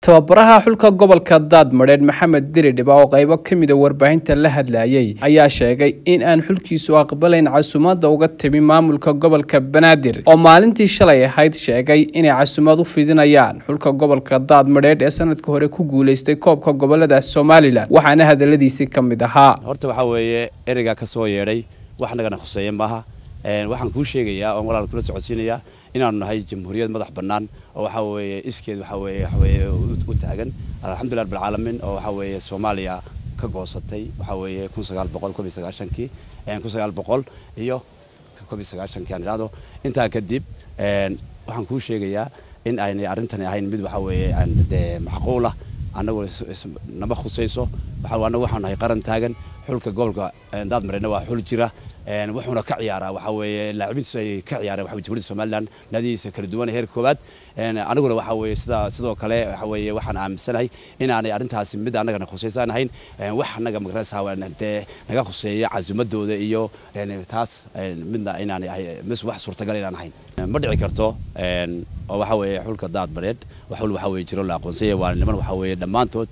Tababaraha xulka gobolka Daadmadheedh Maxamed Diridhiba oo qaybo kamid ah warbaahinta la hadlayay ayaa sheegay in aan xulkiisu aqbalayn casuumada uga timi maamulka gobolka Banaadir oo maalintii shalay ahayd sheegay inay casuumad u fidinayaan xulka gobolka Daadmadheedh ee sanadkii hore ku guuleystay koobka gobolada Soomaaliya waxaana hadaladiisi kamid ahaa horta waxa weeye ereyga ka soo yeeray wax naga khuseeyay maaha waxaan ku sheegayaa oo walaal kula socodsiinaya inaanu nahay jamhuuriyad madax banaan oo waxa weeye iskeed waxa weeye u taagan alxamdulillah rabbil caalamiin oo waxa weeye Soomaaliya ka goosatay waxa weeye 1990kii 1900 iyo 1990kii aan raado inta kadib waxaan ku sheegayaa in ay arrintan ahayn mid waxa weeye aan macquul ah anagu nama khusayso waxaan nahay qaran taagan xulka gobolka Daadmadheedh waa xul jira wuxuuna ka ciyaaraa waxa weeye laacibintiisa ay ka ciyaareen waxa jamhuuriyadda Soomaaliland nadiisa kala duwan heer koobaad aniguna waxa weeye sidoo kale waxa weeye waxaan aaminsanahay in aanay arrintaasi mid anaga khusaysan ahayn wax anaga magaraysaa naga khuseeya casuumadooda iyo taas midna in aanay wax suurtagal inaan ahayn ma dhici karto oo waxa weeye xulka Daadmadheedh waxa weeye jiro la aqoonsay waa niman waxa weeye dhamaantood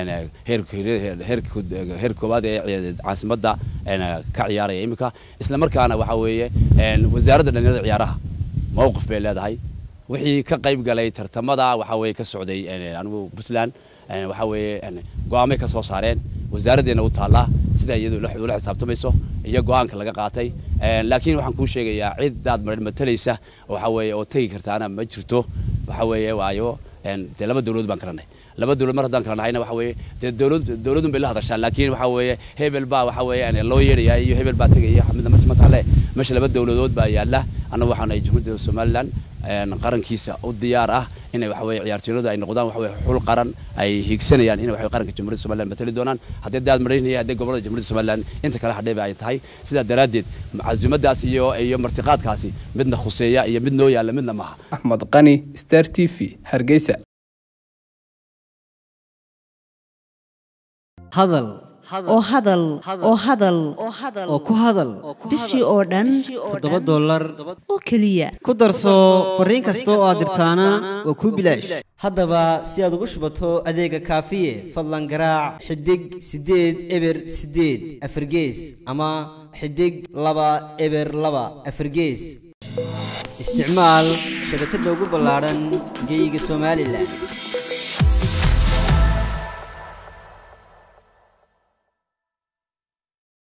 heer koobaad ee caasimadda ka ciyaaraya imika isla markaana waxa weeye wasaaradda dhalinyarada ciyaaraha mowqif bay leedahay wixii ka qayb galay tartamada waxa weeye ka socday anigu Puntland waxa weeye go'aamay ka soo saareen wasaaraddeena u taala sida iyadu la xisaabtamayso iyo go'aanka laga qaatay laakiin waxaan ku sheegayaa cid Daadmadheedh matalaysa waxa weeye oo tagi kartaana ma jirto waxa weeye waayo laba dawlad baan karanay laba dawlad mar hadaan karanaayna waxa weeye dawladun bay la hadashaan laakiin waxa weeye hebel baa waxa weeye loo yeeray iyo hebel baa tagay midna ma taale meesha laba dawladood baa yaala anagu waxaan ay jamhuuriyadda Soomaaliland qarankiisa u diyaar ah inay waxa weeye ciyaartooyada ay noqdaan waxa weeye xul qaran ay higsanayaan inay waxa qaranka jamhuuriyadda Soomaaliland matali doonaan hadii Daadmadheedh iyo hadii gobolada jamhuuriyadda Soomaaliland inta kala hadheeb ay tahay sida daraadeed casuumadaas iyo martiqaadkaasi midna khuseeya iyo mid noo yaala midna maaha Ahmed Qani Star TV Hargeysa hadal oo ku hadal bishii oo dhan $7 oo kaliya ku darso fariin kasta oo aad dirtaana waa ku bilaash haddaba si aad ugu shubato adeega kaafiye fadlan garaac xidig 8 eber 8 afargees ama xidig 2 eber 2 afargees isticmaal shabakadda ugu ballaaran geyga Soomaaliland